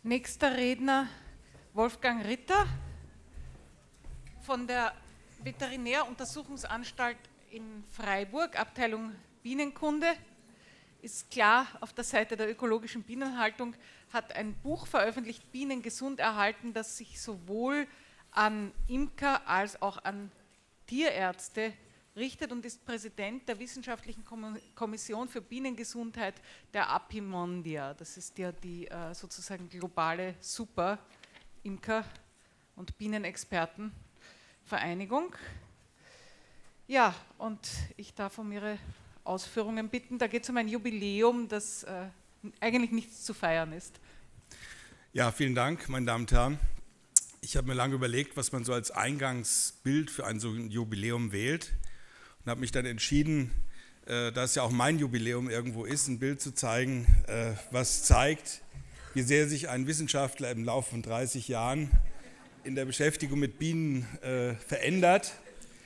Nächster Redner Wolfgang Ritter von der Veterinäruntersuchungsanstalt in Freiburg, Abteilung Bienenkunde. Ist klar, auf der Seite der ökologischen Bienenhaltung hat ein Buch veröffentlicht, Bienen gesund erhalten, das sich sowohl an Imker als auch an Tierärzte richtet und ist Präsident der Wissenschaftlichen Kommission für Bienengesundheit der Apimondia. Das ist ja die sozusagen globale Super-Imker- und Bienenexpertenvereinigung. Ja, und ich darf um Ihre Ausführungen bitten. Da geht es um ein Jubiläum, das eigentlich nichts zu feiern ist. Ja, vielen Dank, meine Damen und Herren. Ich habe mir lange überlegt, was man so als Eingangsbild für ein so ein Jubiläum wählt und habe mich dann entschieden, da es ja auch mein Jubiläum irgendwo ist, ein Bild zu zeigen, was zeigt, wie sehr sich ein Wissenschaftler im Laufe von 30 Jahren in der Beschäftigung mit Bienen verändert.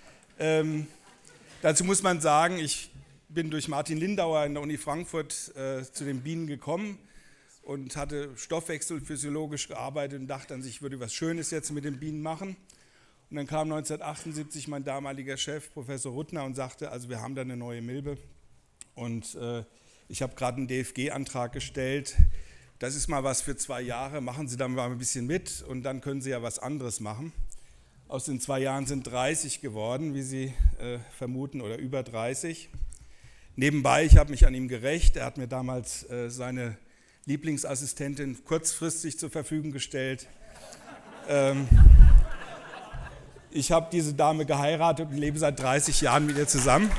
Dazu muss man sagen, ich bin durch Martin Lindauer in der Uni Frankfurt zu den Bienen gekommen und hatte stoffwechselphysiologisch gearbeitet und dachte an sich, ich würde was Schönes jetzt mit den Bienen machen. Und dann kam 1978 mein damaliger Chef, Professor Ruttner, und sagte, also wir haben da eine neue Milbe und ich habe gerade einen DFG-Antrag gestellt. Das ist mal was für 2 Jahre, machen Sie da mal ein bisschen mit und dann können Sie ja was anderes machen. Aus den 2 Jahren sind 30 geworden, wie Sie vermuten, oder über 30. Nebenbei, ich habe mich an ihm gerächt, er hat mir damals seine Lieblingsassistentin kurzfristig zur Verfügung gestellt. Ich habe diese Dame geheiratet und lebe seit 30 Jahren mit ihr zusammen.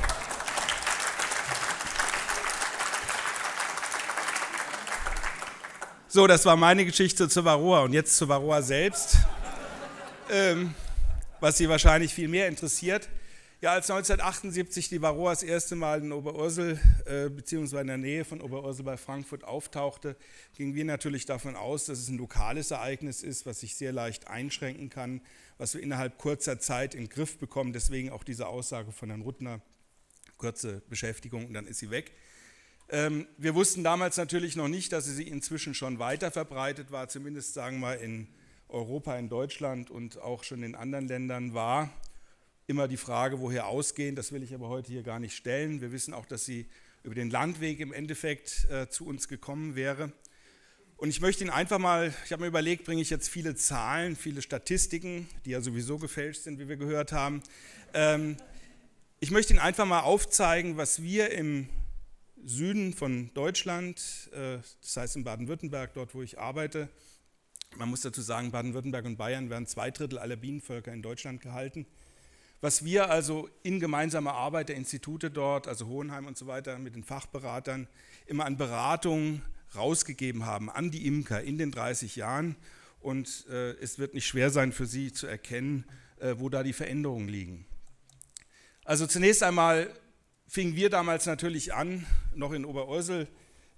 So, das war meine Geschichte zur Varroa und jetzt zur Varroa selbst, was Sie wahrscheinlich viel mehr interessiert. Ja, als 1978 die Varroa das erste Mal in Oberursel, beziehungsweise in der Nähe von Oberursel bei Frankfurt auftauchte, gingen wir natürlich davon aus, dass es ein lokales Ereignis ist, was sich sehr leicht einschränken kann, was wir innerhalb kurzer Zeit in den Griff bekommen. Deswegen auch diese Aussage von Herrn Ruttner, kurze Beschäftigung und dann ist sie weg. Wir wussten damals natürlich noch nicht, dass sie inzwischen schon weiter verbreitet war, zumindest sagen wir in Europa, in Deutschland und auch schon in anderen Ländern war. Immer die Frage, woher ausgehend, das will ich aber heute hier gar nicht stellen. Wir wissen auch, dass sie über den Landweg im Endeffekt zu uns gekommen wäre. Und ich möchte Ihnen einfach mal, ich habe mir überlegt, bringe ich jetzt viele Zahlen, viele Statistiken, die ja sowieso gefälscht sind, wie wir gehört haben. Ich möchte Ihnen einfach mal aufzeigen, was wir im Süden von Deutschland, das heißt in Baden-Württemberg, dort wo ich arbeite, man muss dazu sagen, Baden-Württemberg und Bayern werden 2/3 aller Bienenvölker in Deutschland gehalten. Was wir also in gemeinsamer Arbeit der Institute dort, also Hohenheim und so weiter, mit den Fachberatern immer an Beratungen rausgegeben haben an die Imker in den 30 Jahren. Und es wird nicht schwer sein für Sie zu erkennen, wo da die Veränderungen liegen. Also zunächst einmal fingen wir damals natürlich an, noch in Oberursel,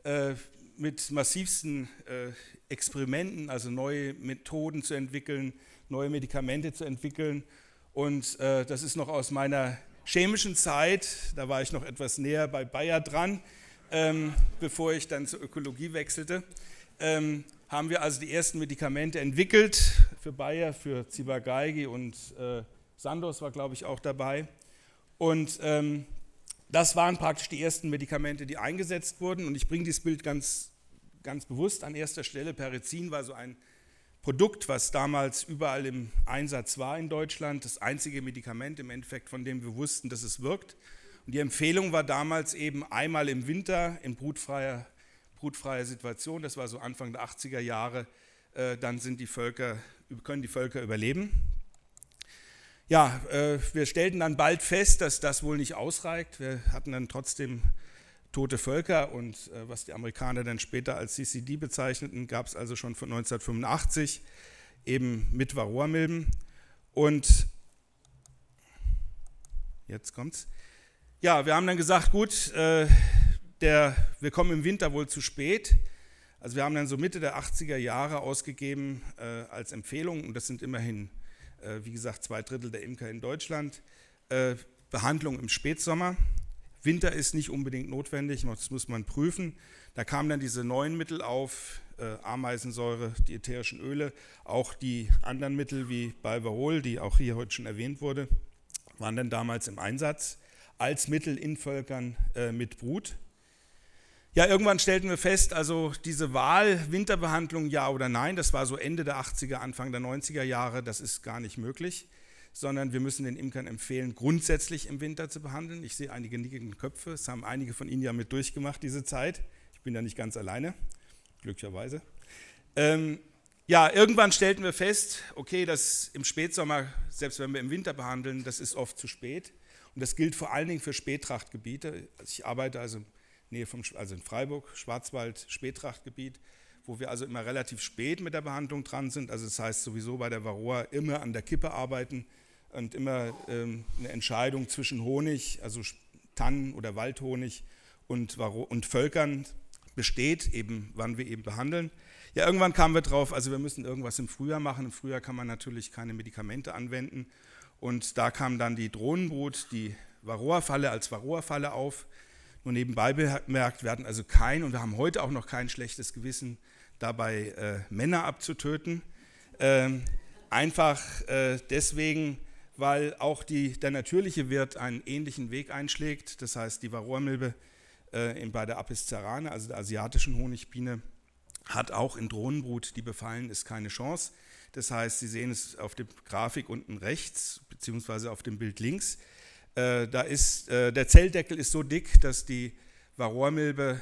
mit massivsten Experimenten, also neue Methoden zu entwickeln, neue Medikamente zu entwickeln. Und das ist noch aus meiner chemischen Zeit, da war ich noch etwas näher bei Bayer dran, bevor ich dann zur Ökologie wechselte, haben wir also die ersten Medikamente entwickelt für Bayer, für Ciba-Geigy und Sandoz war, glaube ich, auch dabei. Und das waren praktisch die ersten Medikamente, die eingesetzt wurden. Und ich bringe dieses Bild ganz bewusst an erster Stelle. Perizin war so ein Produkt, was damals überall im Einsatz war in Deutschland, das einzige Medikament im Endeffekt, von dem wir wussten, dass es wirkt. Und die Empfehlung war damals eben einmal im Winter in brutfreier Situation, das war so Anfang der 80er Jahre, dann können die Völker überleben. Ja, wir stellten dann bald fest, dass das wohl nicht ausreicht. Wir hatten dann trotzdem tote Völker und was die Amerikaner dann später als CCD bezeichneten, gab es also schon von 1985 eben mit Varroa-Milben. Und jetzt kommt's. Ja, wir haben dann gesagt, gut, wir kommen im Winter wohl zu spät. Also wir haben dann so Mitte der 80er Jahre ausgegeben als Empfehlung, und das sind immerhin, wie gesagt, 2/3 der Imker in Deutschland, Behandlung im Spätsommer. Winter ist nicht unbedingt notwendig, das muss man prüfen. Da kamen dann diese neuen Mittel auf, Ameisensäure, die ätherischen Öle, auch die anderen Mittel wie Balverol, die auch hier heute schon erwähnt wurde, waren dann damals im Einsatz als Mittel in Völkern mit Brut. Ja, irgendwann stellten wir fest, also diese Wahl, Winterbehandlung ja oder nein, das war so Ende der 80er, Anfang der 90er Jahre, das ist gar nicht möglich, sondern wir müssen den Imkern empfehlen, grundsätzlich im Winter zu behandeln. Ich sehe einige nickende Köpfe, es haben einige von Ihnen ja mit durchgemacht, diese Zeit. Ich bin ja nicht ganz alleine, glücklicherweise. Ja, irgendwann stellten wir fest, okay, das im Spätsommer, selbst wenn wir im Winter behandeln, das ist oft zu spät. Und das gilt vor allen Dingen für Spättrachtgebiete. Ich arbeite also in Freiburg, Schwarzwald, Spättrachtgebiet, wo wir also immer relativ spät mit der Behandlung dran sind. Also das heißt sowieso bei der Varroa immer an der Kippe arbeiten und immer eine Entscheidung zwischen Honig, also Tannen- oder Waldhonig und Völkern besteht, eben wann wir eben behandeln. Ja, irgendwann kamen wir drauf, also wir müssen irgendwas im Frühjahr machen. Im Frühjahr kann man natürlich keine Medikamente anwenden. Und da kam dann die Drohnenbrut, die Varroa-Falle als Varroa-Falle auf. Nur nebenbei bemerkt, wir hatten also und wir haben heute auch noch kein schlechtes Gewissen, dabei Männer abzutöten. Einfach deswegen, weil auch der natürliche Wirt einen ähnlichen Weg einschlägt. Das heißt, die Varroa-Milbe bei der Apis cerana, also der asiatischen Honigbiene, hat auch in Drohnenbrut, die befallen ist, keine Chance. Das heißt, Sie sehen es auf der Grafik unten rechts, beziehungsweise auf dem Bild links. Der Zelldeckel ist so dick, dass die Varroa-Milbe,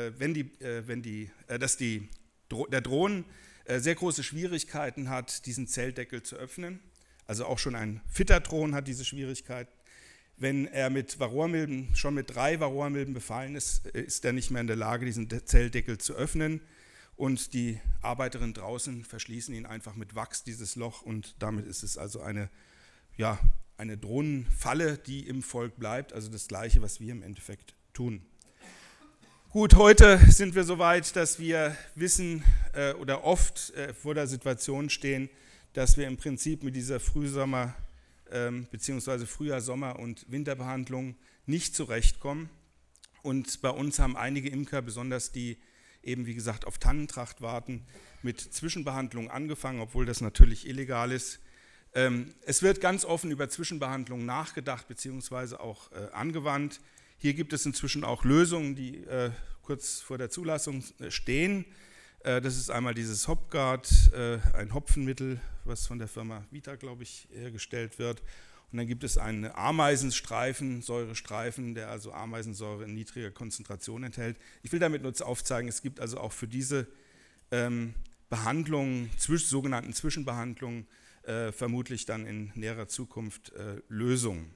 der Drohnen sehr große Schwierigkeiten hat, diesen Zelldeckel zu öffnen. Also auch schon ein fitter Drohnen hat diese Schwierigkeit. Wenn er schon mit 3 Varroa-Milben befallen ist, ist er nicht mehr in der Lage, diesen Zelldeckel zu öffnen. Und die Arbeiterinnen draußen verschließen ihn einfach mit Wachs, dieses Loch, und damit ist es also eine Drohnenfalle, die im Volk bleibt, also das Gleiche, was wir im Endeffekt tun. Gut, heute sind wir so weit, dass wir wissen oder oft vor der Situation stehen, dass wir im Prinzip mit dieser Frühsommer- bzw. Frühjahr-, Sommer- und Winterbehandlung nicht zurechtkommen. Und bei uns haben einige Imker, besonders die eben wie gesagt auf Tannentracht warten, mit Zwischenbehandlung angefangen, obwohl das natürlich illegal ist. Es wird ganz offen über Zwischenbehandlung nachgedacht bzw. auch angewandt. Hier gibt es inzwischen auch Lösungen, die kurz vor der Zulassung stehen. Das ist einmal dieses Hopguard, ein Hopfenmittel, was von der Firma Vita, glaube ich, hergestellt wird. Und dann gibt es einen Ameisenstreifen, Säurestreifen, der also Ameisensäure in niedriger Konzentration enthält. Ich will damit nur aufzeigen, es gibt also auch für diese Behandlungen, sogenannten Zwischenbehandlungen, vermutlich dann in näherer Zukunft Lösungen.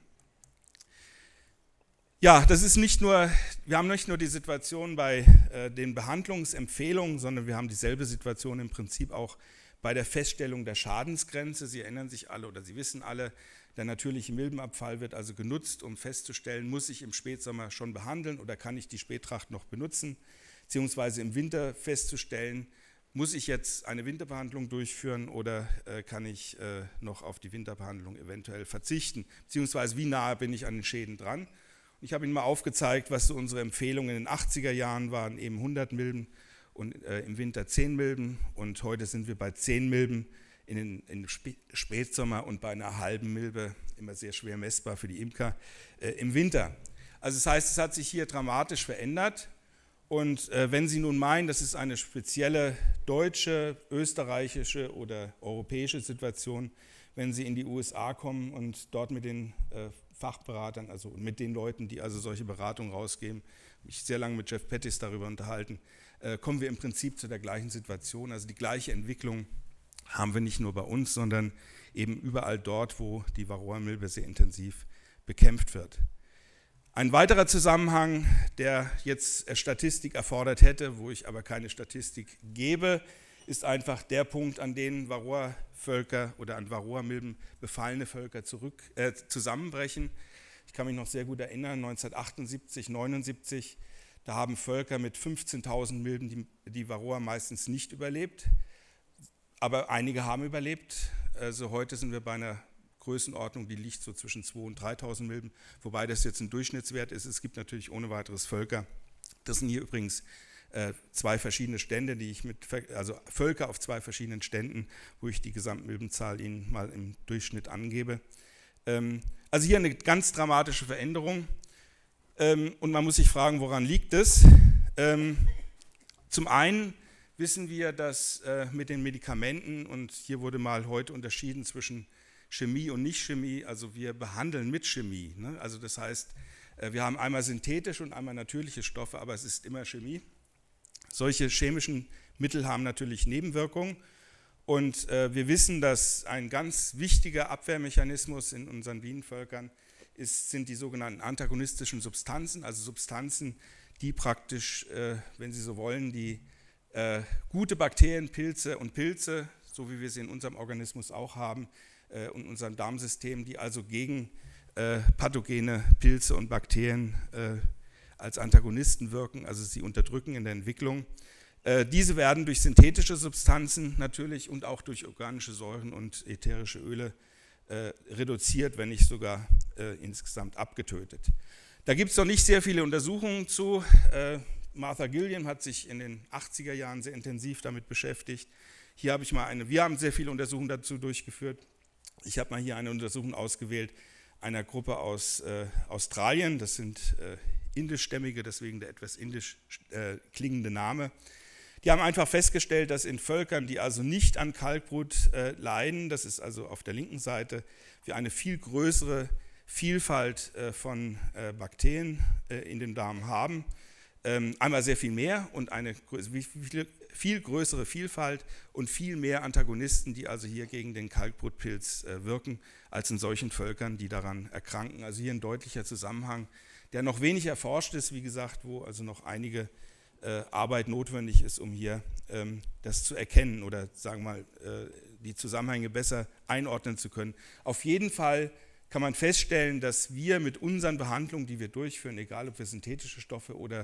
Ja, wir haben nicht nur die Situation bei den Behandlungsempfehlungen, sondern wir haben dieselbe Situation im Prinzip auch bei der Feststellung der Schadensgrenze. Sie erinnern sich alle oder Sie wissen alle, der natürliche Milbenabfall wird also genutzt, um festzustellen, muss ich im Spätsommer schon behandeln oder kann ich die Spättracht noch benutzen, beziehungsweise im Winter festzustellen, muss ich jetzt eine Winterbehandlung durchführen oder kann ich noch auf die Winterbehandlung eventuell verzichten, beziehungsweise wie nahe bin ich an den Schäden dran. Ich habe Ihnen mal aufgezeigt, was so unsere Empfehlungen in den 80er Jahren waren, eben 100 Milben und im Winter 10 Milben, und heute sind wir bei 10 Milben im Spätsommer und bei einer halben Milbe, immer sehr schwer messbar für die Imker, im Winter. Also das heißt, es hat sich hier dramatisch verändert, und wenn Sie nun meinen, das ist eine spezielle deutsche, österreichische oder europäische Situation, wenn Sie in die USA kommen und dort mit den Fachberatern, also mit den Leuten, die also solche Beratungen rausgeben, mich sehr lange mit Jeff Pettis darüber unterhalten, kommen wir im Prinzip zu der gleichen Situation. Also die gleiche Entwicklung haben wir nicht nur bei uns, sondern eben überall dort, wo die Varroa-Milbe sehr intensiv bekämpft wird. Ein weiterer Zusammenhang, der jetzt Statistik erfordert hätte, wo ich aber keine Statistik gebe, ist einfach der Punkt, an dem Varroa-Völker oder an Varroa-Milben befallene Völker zusammenbrechen. Ich kann mich noch sehr gut erinnern, 1978, 79, da haben Völker mit 15.000 Milben die Varroa meistens nicht überlebt, aber einige haben überlebt. Also heute sind wir bei einer Größenordnung, die liegt so zwischen 2.000 und 3.000 Milben, wobei das jetzt ein Durchschnittswert ist. Es gibt natürlich ohne weiteres Völker. Das sind hier übrigens 2 verschiedene Stände, also Völker auf 2 verschiedenen Ständen, wo ich die Gesamtmilbenzahl Ihnen mal im Durchschnitt angebe. Also hier eine ganz dramatische Veränderung. Und man muss sich fragen, woran liegt es? Zum einen wissen wir, dass mit den Medikamenten, und hier wurde mal heute unterschieden zwischen Chemie und Nicht-Chemie, also wir behandeln mit Chemie. Ne? Also das heißt, wir haben einmal synthetische und einmal natürliche Stoffe, aber es ist immer Chemie. Solche chemischen Mittel haben natürlich Nebenwirkungen. Und wir wissen, dass ein ganz wichtiger Abwehrmechanismus in unseren Bienenvölkern sind die sogenannten antagonistischen Substanzen, also Substanzen, die praktisch, wenn Sie so wollen, die gute Bakterien, Pilze, so wie wir sie in unserem Organismus auch haben, und unserem Darmsystem, die also gegen pathogene Pilze und Bakterien als Antagonisten wirken, also sie unterdrücken in der Entwicklung. Diese werden durch synthetische Substanzen natürlich und auch durch organische Säuren und ätherische Öle reduziert, wenn nicht sogar insgesamt abgetötet. Da gibt es noch nicht sehr viele Untersuchungen zu. Martha Gilliam hat sich in den 80er Jahren sehr intensiv damit beschäftigt. Hier habe ich mal wir haben sehr viele Untersuchungen dazu durchgeführt. Ich habe mal hier eine Untersuchung ausgewählt einer Gruppe aus Australien. Das sind indischstämmige, deswegen der etwas indisch klingende Name. Die haben einfach festgestellt, dass in Völkern, die also nicht an Kalkbrut leiden, das ist also auf der linken Seite, wir eine viel größere Vielfalt von Bakterien in den Darm haben. Einmal sehr viel mehr und eine viel größere Vielfalt und viel mehr Antagonisten, die also hier gegen den Kalkbrutpilz wirken, als in solchen Völkern, die daran erkranken. Also hier ein deutlicher Zusammenhang, der noch wenig erforscht ist, wie gesagt, wo also noch einige Arbeit notwendig ist, um hier das zu erkennen oder sagen wir mal die Zusammenhänge besser einordnen zu können. Auf jeden Fall kann man feststellen, dass wir mit unseren Behandlungen, die wir durchführen, egal ob wir synthetische Stoffe oder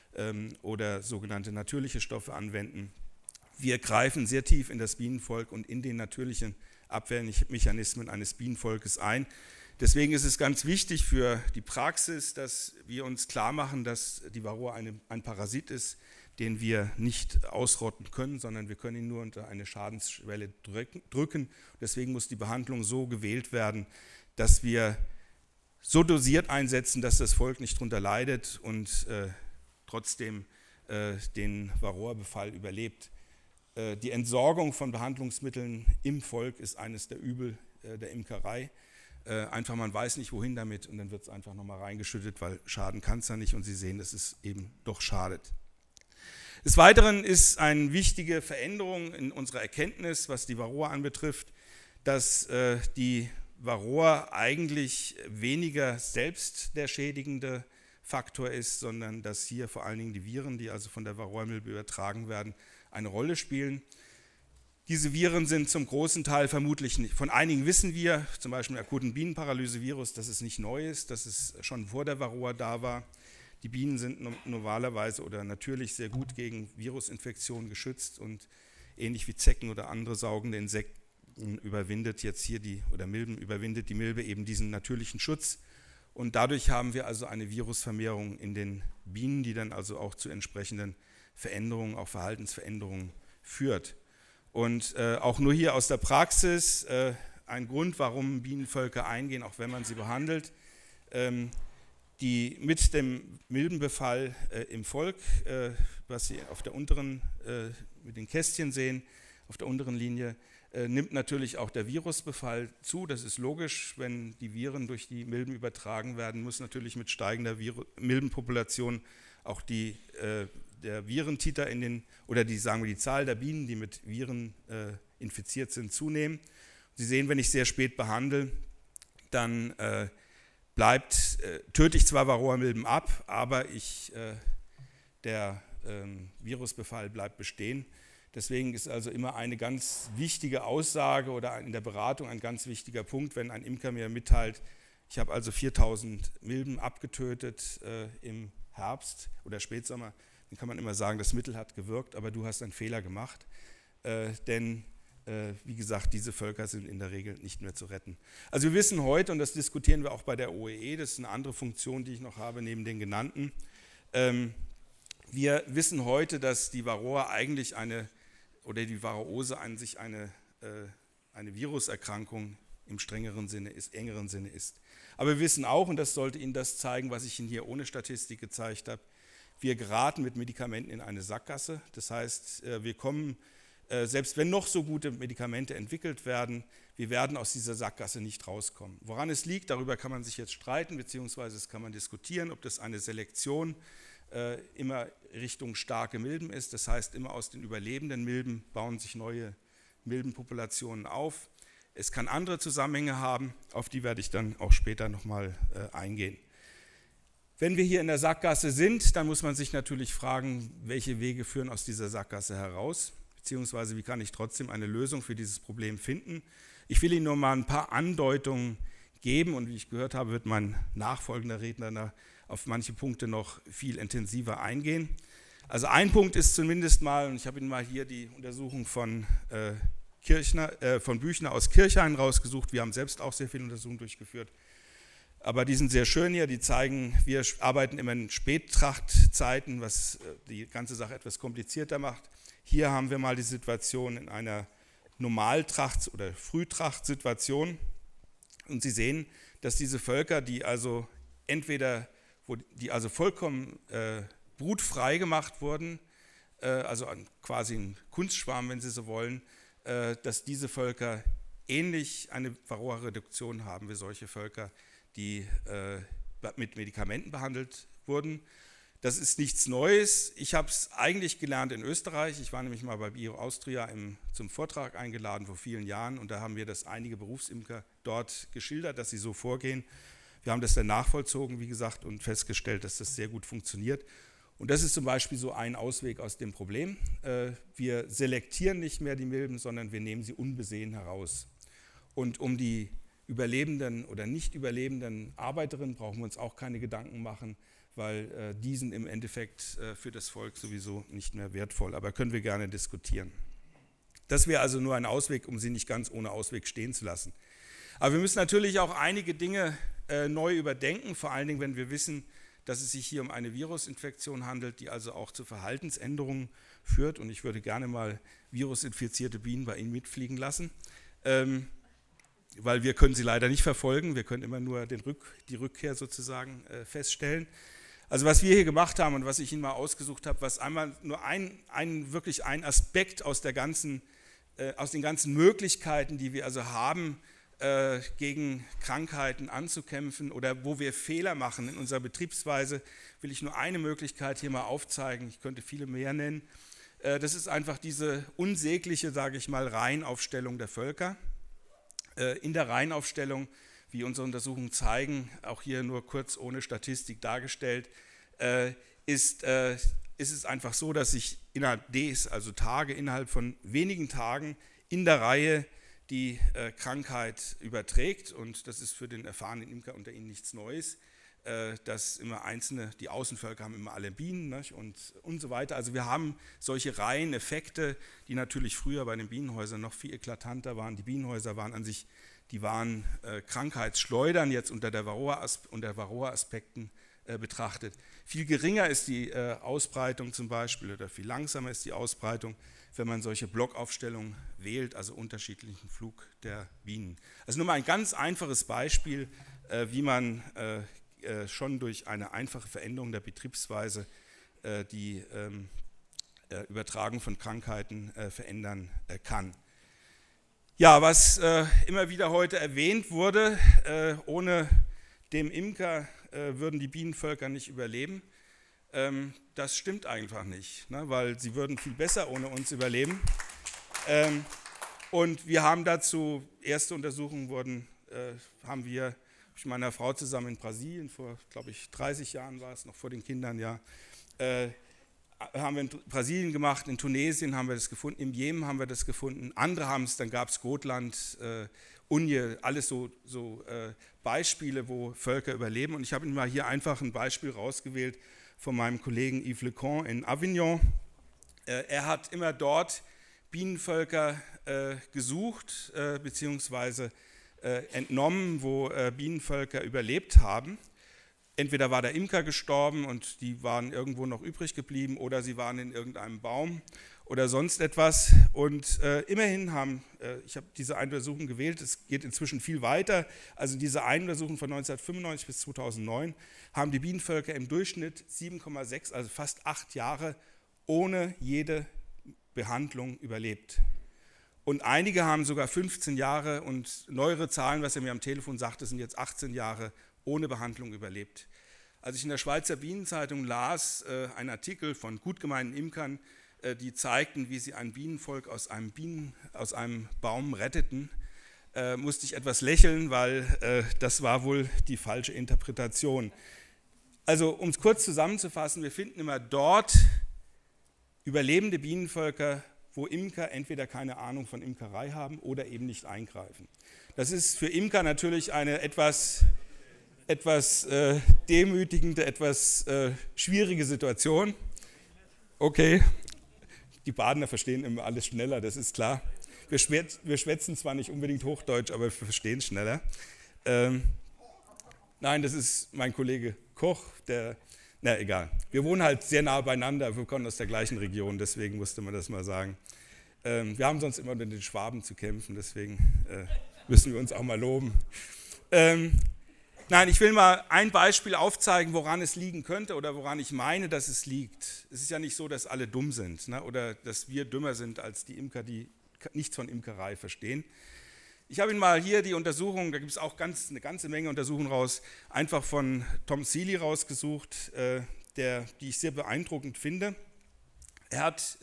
sogenannte natürliche Stoffe anwenden, wir greifen sehr tief in das Bienenvolk und in den natürlichen Abwehrmechanismen eines Bienenvolkes ein. Deswegen ist es ganz wichtig für die Praxis, dass wir uns klar machen, dass die Varroa ein Parasit ist, den wir nicht ausrotten können, sondern wir können ihn nur unter eine Schadensschwelle drücken. Deswegen muss die Behandlung so gewählt werden, dass wir so dosiert einsetzen, dass das Volk nicht darunter leidet und trotzdem den Varroa-Befall überlebt. Die Entsorgung von Behandlungsmitteln im Volk ist eines der Übel der Imkerei. Einfach, man weiß nicht, wohin damit und dann wird es einfach nochmal reingeschüttet, weil schaden kann es ja nicht und Sie sehen, dass es eben doch schadet. Des Weiteren ist eine wichtige Veränderung in unserer Erkenntnis, was die Varroa anbetrifft, dass die Varroa eigentlich weniger selbst der schädigende Faktor ist, sondern dass hier vor allen Dingen die Viren, die also von der Varroa-Milbe übertragen werden, eine Rolle spielen. Diese Viren sind zum großen Teil vermutlich nicht, von einigen wissen wir, zum Beispiel akuten Bienenparalyse-Virus, dass es nicht neu ist, dass es schon vor der Varroa da war. Die Bienen sind normalerweise oder natürlich sehr gut gegen Virusinfektionen geschützt und ähnlich wie Zecken oder andere saugende Insekten überwindet jetzt hier Milben überwindet die Milbe eben diesen natürlichen Schutz. Und dadurch haben wir also eine Virusvermehrung in den Bienen, die dann also auch zu entsprechenden Veränderungen, auch Verhaltensveränderungen führt. Und auch nur hier aus der Praxis ein Grund, warum Bienenvölker eingehen, auch wenn man sie behandelt, die mit dem Milbenbefall im Volk, was Sie auf der unteren, mit den Kästchen sehen, auf der unteren Linie, nimmt natürlich auch der Virusbefall zu. Das ist logisch, wenn die Viren durch die Milben übertragen werden, muss natürlich mit steigender Milbenpopulation auch der Virentiter die Zahl der Bienen, die mit Viren infiziert sind, zunehmen. Sie sehen, wenn ich sehr spät behandle, dann töte ich zwar Varroa-Milben ab, aber der Virusbefall bleibt bestehen. Deswegen ist also immer eine ganz wichtige Aussage oder in der Beratung ein ganz wichtiger Punkt, wenn ein Imker mir mitteilt, ich habe also 4000 Milben abgetötet im Herbst oder Spätsommer, dann kann man immer sagen, das Mittel hat gewirkt, aber du hast einen Fehler gemacht, denn wie gesagt, diese Völker sind in der Regel nicht mehr zu retten. Also wir wissen heute, und das diskutieren wir auch bei der OEE, das ist eine andere Funktion, die ich noch habe neben den genannten, Wir wissen heute, dass die Varroa eigentlich die Varroose an sich eine Viruserkrankung im engeren Sinne ist. Aber wir wissen auch, und das sollte Ihnen das zeigen, was ich Ihnen hier ohne Statistik gezeigt habe, wir geraten mit Medikamenten in eine Sackgasse. Das heißt, wir kommen, selbst wenn noch so gute Medikamente entwickelt werden, wir werden aus dieser Sackgasse nicht rauskommen. Woran es liegt, darüber kann man sich jetzt streiten, beziehungsweise es kann man diskutieren, ob das eine Selektion immer Richtung starke Milben ist. Das heißt, immer aus den überlebenden Milben bauen sich neue Milbenpopulationen auf. Es kann andere Zusammenhänge haben, auf die werde ich dann auch später nochmal eingehen. Wenn wir hier in der Sackgasse sind, dann muss man sich natürlich fragen, welche Wege führen aus dieser Sackgasse heraus, beziehungsweise wie kann ich trotzdem eine Lösung für dieses Problem finden. Ich will Ihnen nur mal ein paar Andeutungen geben und wie ich gehört habe, wird mein nachfolgender Redner auf manche Punkte noch viel intensiver eingehen. Also ein Punkt ist zumindest mal, und ich habe Ihnen mal hier die Untersuchung von Büchner aus Kirchhain rausgesucht. Wir haben selbst auch sehr viele Untersuchungen durchgeführt. Aber die sind sehr schön hier, die zeigen, wir arbeiten immer in Spättrachtzeiten, was die ganze Sache etwas komplizierter macht. Hier haben wir mal die Situation in einer Normaltracht- oder Frühtrachtsituation. Und Sie sehen, dass diese Völker, die also vollkommen brutfrei gemacht wurden, also quasi ein Kunstschwarm, wenn Sie so wollen, dass diese Völker ähnlich eine Varroa-Reduktion haben wie solche Völker, die mit Medikamenten behandelt wurden. Das ist nichts Neues. Ich habe es eigentlich gelernt in Österreich. Ich war nämlich mal bei Bio Austria zum Vortrag eingeladen vor vielen Jahren und da haben mir das einige Berufsimker dort geschildert, dass sie so vorgehen. Wir haben das dann nachvollzogen, wie gesagt, und festgestellt, dass das sehr gut funktioniert. Und das ist zum Beispiel so ein Ausweg aus dem Problem. Wir selektieren nicht mehr die Milben, sondern wir nehmen sie unbesehen heraus. Und um die überlebenden oder nicht überlebenden Arbeiterinnen brauchen wir uns auch keine Gedanken machen, weil die sind im Endeffekt für das Volk sowieso nicht mehr wertvoll. Aber können wir gerne diskutieren. Das wäre also nur ein Ausweg, um sie nicht ganz ohne Ausweg stehen zu lassen. Aber wir müssen natürlich auch einige Dinge neu überdenken, vor allen Dingen, wenn wir wissen, dass es sich hier um eine Virusinfektion handelt, die also auch zu Verhaltensänderungen führt. Und ich würde gerne mal virusinfizierte Bienen bei Ihnen mitfliegen lassen, weil wir können sie leider nicht verfolgen. Wir können immer nur die Rückkehr sozusagen feststellen. Also was wir hier gemacht haben und was ich Ihnen mal ausgesucht habe, was einmal nur wirklich ein Aspekt aus den ganzen Möglichkeiten, die wir also haben, gegen Krankheiten anzukämpfen oder wo wir Fehler machen in unserer Betriebsweise, will ich nur eine Möglichkeit hier mal aufzeigen. Ich könnte viele mehr nennen. Das ist einfach diese unsägliche, sage ich mal, Reihenaufstellung der Völker. In der Reihenaufstellung, wie unsere Untersuchungen zeigen, auch hier nur kurz ohne Statistik dargestellt, ist es einfach so, dass sich innerhalb innerhalb von wenigen Tagen in der Reihe die Krankheit überträgt. Und das ist für den erfahrenen Imker unter Ihnen nichts Neues, dass immer die Außenvölker haben immer alle Bienen, nicht? Und so weiter. Also wir haben solche Reiheneffekte, die natürlich früher bei den Bienenhäusern noch viel eklatanter waren. Die Bienenhäuser waren Krankheitsschleudern jetzt unter Varroa-Aspekten betrachtet. Viel geringer ist die Ausbreitung zum Beispiel oder viel langsamer ist die Ausbreitung, wenn man solche Blockaufstellungen wählt, also unterschiedlichen Flug der Bienen. Also nur mal ein ganz einfaches Beispiel, wie man schon durch eine einfache Veränderung der Betriebsweise die Übertragung von Krankheiten verändern kann. Ja, was immer wieder heute erwähnt wurde, ohne dem Imker würden die Bienenvölker nicht überleben. Das stimmt einfach nicht, ne, weil sie würden viel besser ohne uns überleben. Und wir haben dazu, erste Untersuchungen haben wir mit meiner Frau zusammen in Brasilien, vor, glaube ich, 30 Jahren war es, noch vor den Kindern, ja, haben wir in Brasilien gemacht, in Tunesien haben wir das gefunden, im Jemen haben wir das gefunden, andere haben es, dann gab es Gotland, Unje, alles so Beispiele, wo Völker überleben. Und ich habe Ihnen mal hier einfach ein Beispiel rausgewählt von meinem Kollegen Yves Leconte in Avignon. Er hat immer dort Bienenvölker gesucht bzw. entnommen, wo Bienenvölker überlebt haben. Entweder war der Imker gestorben und die waren irgendwo noch übrig geblieben oder sie waren in irgendeinem Baum oder sonst etwas. Und immerhin ich habe diese Untersuchung gewählt, es geht inzwischen viel weiter, also diese Untersuchung von 1995 bis 2009 haben die Bienenvölker im Durchschnitt 7,6, also fast 8 Jahre ohne jede Behandlung überlebt. Und einige haben sogar 15 Jahre und neuere Zahlen, was er mir am Telefon sagte, sind jetzt 18 Jahre ohne Behandlung überlebt. Als ich in der Schweizer Bienenzeitung las, einen Artikel von gut gemeinten Imkern, die zeigten, wie sie ein Bienenvolk aus einem Baum retteten, musste ich etwas lächeln, weil das war wohl die falsche Interpretation. Also um es kurz zusammenzufassen, wir finden immer dort überlebende Bienenvölker, wo Imker entweder keine Ahnung von Imkerei haben oder eben nicht eingreifen. Das ist für Imker natürlich eine etwas demütigende, etwas schwierige Situation. Okay, die Badener verstehen immer alles schneller, das ist klar. Wir schwätzen zwar nicht unbedingt Hochdeutsch, aber wir verstehen schneller. Nein, das ist mein Kollege Koch, na egal. Wir wohnen halt sehr nah beieinander, wir kommen aus der gleichen Region, deswegen musste man das mal sagen. Wir haben sonst immer mit den Schwaben zu kämpfen, deswegen müssen wir uns auch mal loben. Nein, ich will mal ein Beispiel aufzeigen, woran es liegen könnte oder woran ich meine, dass es liegt. Es ist ja nicht so, dass alle dumm sind, ne, oder dass wir dümmer sind als die Imker, die nichts von Imkerei verstehen. Ich habe Ihnen mal hier die Untersuchung, da gibt es auch eine ganze Menge Untersuchungen raus, einfach von Tom Seeley rausgesucht, die ich sehr beeindruckend finde. Er hat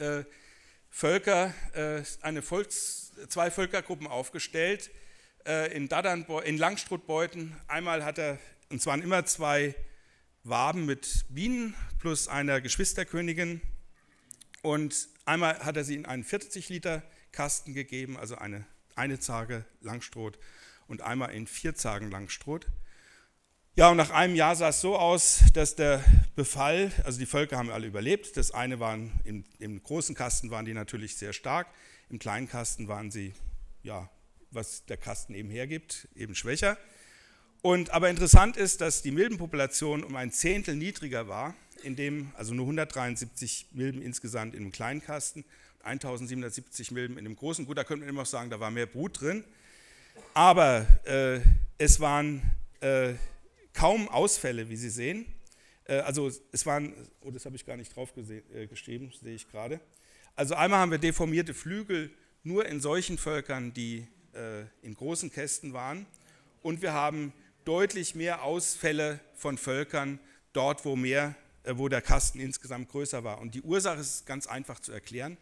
zwei Völkergruppen aufgestellt, in Langstruthbeuten. Einmal hat er, und es waren immer 2 Waben mit Bienen plus einer Geschwisterkönigin, und einmal hat er sie in einen 40 Liter Kasten gegeben, also eine Zarge Langstroth und einmal in 4 Zargen Langstroth. Ja, und nach einem Jahr sah es so aus, dass der Befall, also die Völker haben alle überlebt. Das eine waren, im großen Kasten waren die natürlich sehr stark, im kleinen Kasten waren sie, ja, was der Kasten eben hergibt, eben schwächer. Aber interessant ist, dass die Milbenpopulation um ein Zehntel niedriger war, also nur 173 Milben insgesamt im kleinen Kasten, 1770 Milben in dem großen. Gut, da könnte man immer noch sagen, da war mehr Brut drin, aber es waren kaum Ausfälle, wie Sie sehen. Also es waren, das habe ich gar nicht drauf geschrieben, sehe ich gerade. Also einmal haben wir deformierte Flügel nur in solchen Völkern, die in großen Kästen waren, und wir haben deutlich mehr Ausfälle von Völkern dort, wo der Kasten insgesamt größer war. Und die Ursache ist ganz einfach zu erklären.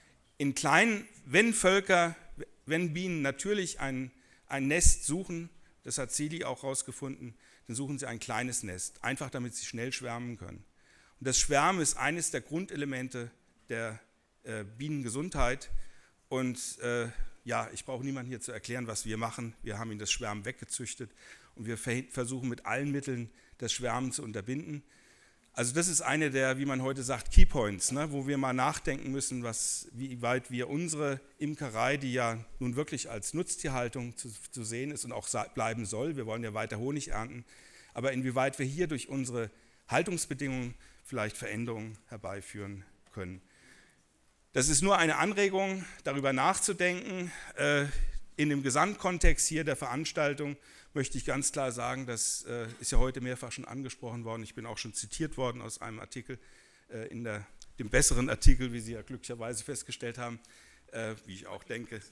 Wenn Bienen natürlich ein Nest suchen, das hat Seeley auch herausgefunden, dann suchen sie ein kleines Nest, einfach damit sie schnell schwärmen können. Und das Schwärmen ist eines der Grundelemente der Bienengesundheit. Und ja, ich brauche niemandem hier zu erklären, was wir machen. Wir haben ihnen das Schwärmen weggezüchtet und wir versuchen mit allen Mitteln das Schwärmen zu unterbinden. Also das ist eine der, wie man heute sagt, Keypoints, ne, wo wir mal nachdenken müssen, wie weit wir unsere Imkerei, die ja nun wirklich als Nutztierhaltung zu sehen ist und auch bleiben soll, wir wollen ja weiter Honig ernten, aber inwieweit wir hier durch unsere Haltungsbedingungen vielleicht Veränderungen herbeiführen können. Das ist nur eine Anregung, darüber nachzudenken. In dem Gesamtkontext hier der Veranstaltung möchte ich ganz klar sagen, das ist ja heute mehrfach schon angesprochen worden, ich bin auch schon zitiert worden aus einem Artikel, dem besseren Artikel, wie Sie ja glücklicherweise festgestellt haben, wie ich auch denke.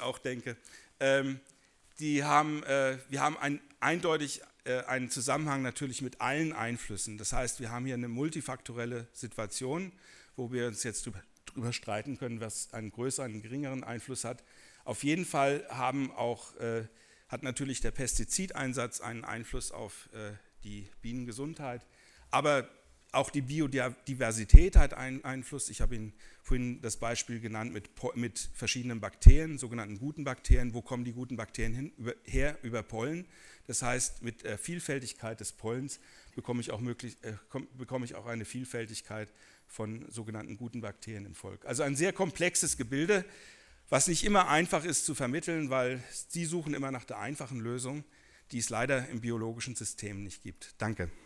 Wir haben eindeutig einen Zusammenhang natürlich mit allen Einflüssen. Das heißt, wir haben hier eine multifaktorelle Situation, wo wir uns jetzt darüber streiten können, was einen größeren, einen geringeren Einfluss hat. Auf jeden Fall hat natürlich der Pestizideinsatz einen Einfluss auf die Bienengesundheit, aber auch die Biodiversität hat einen Einfluss. Ich habe Ihnen vorhin das Beispiel genannt mit verschiedenen Bakterien, sogenannten guten Bakterien. Wo kommen die guten Bakterien her? Über Pollen. Das heißt, mit der Vielfältigkeit des Pollens bekomme ich auch eine Vielfältigkeit von sogenannten guten Bakterien im Volk. Also ein sehr komplexes Gebilde, was nicht immer einfach ist zu vermitteln, weil Sie suchen immer nach der einfachen Lösung, die es leider im biologischen System nicht gibt. Danke.